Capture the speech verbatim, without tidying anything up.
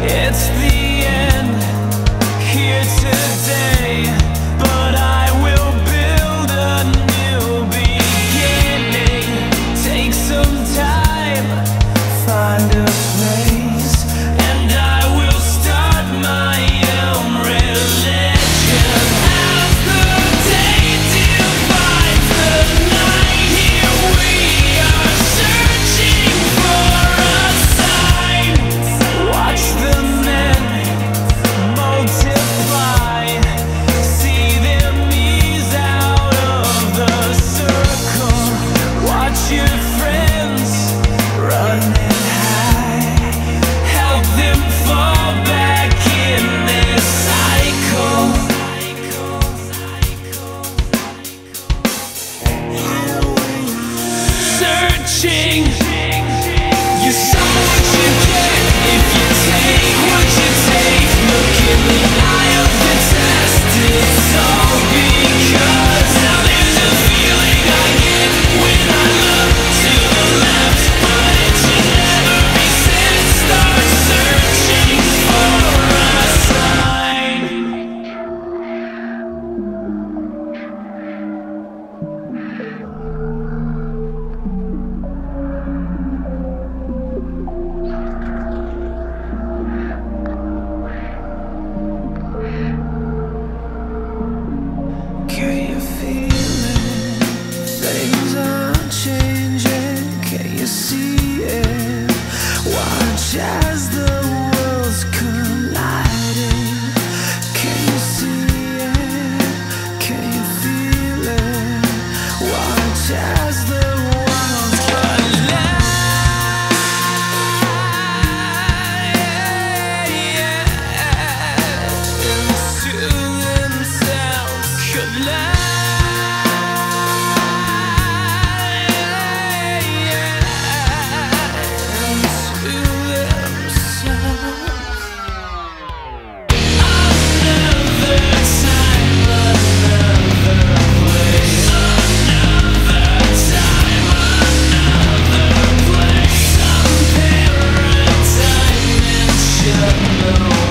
It's the end here today, but I will build a new beginning. Take some time, find a place, and I will start my own religion. As the day divides the night, here we are searching for a sign. Watch the men multiply, see them ease out of the circle. Watch your friends run and hide, help them fall back in this cycle. Searching, you saw what you get if you take what you take. Look in the eye of the test, it's all because now there's a feeling I get when I look to the left, but it should never be said. Start searching for a sign. Can you feel it? Things are changing. Can you see it? Watch as the worlds colliding. Can you see it? Can you feel it? Watch as the worlds collide into themselves. Collide into themselves. Another time, another place. Another time, another place. Some paradigm dimensional.